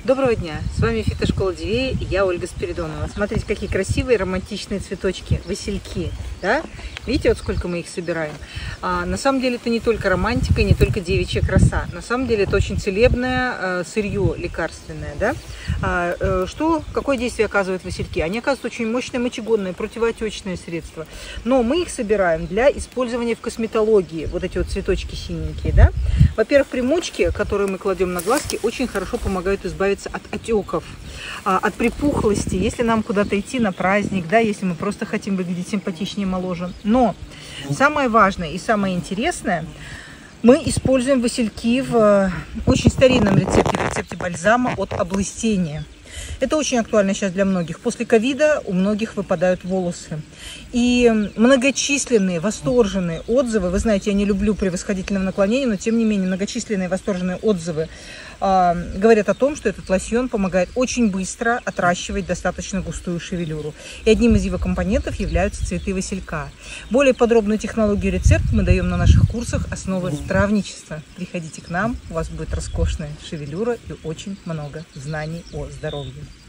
Доброго дня! С вами Фитошкола Дивея и я, Ольга Спиридонова. Смотрите, какие красивые романтичные цветочки, васильки. Да? Видите, вот сколько мы их собираем? На самом деле это не только романтика, не только девичья краса. На самом деле это очень целебное сырье лекарственное. Да? Какое действие оказывают васильки? Они оказывают очень мощное мочегонное, противоотечное средство. Но мы их собираем для использования в косметологии. Вот эти вот цветочки синенькие. Да? Во-первых, примочки, которые мы кладем на глазки, очень хорошо помогают избавиться от отеков, от припухлости, если нам куда-то идти на праздник, да, если мы просто хотим выглядеть симпатичнее, моложе. Но самое важное и самое интересное, мы используем васильки в очень старинном рецепте бальзама от облыстения. Это очень актуально сейчас для многих. После ковида у многих выпадают волосы. И многочисленные восторженные отзывы, вы знаете, я не люблю превосходительного наклонения, но тем не менее многочисленные восторженные отзывы говорят о том, что этот лосьон помогает очень быстро отращивать достаточно густую шевелюру. И одним из его компонентов являются цветы василька. Более подробную технологию и рецепт мы даем на наших курсах «Основы травничества». Приходите к нам, у вас будет роскошная шевелюра и очень много знаний о здоровье.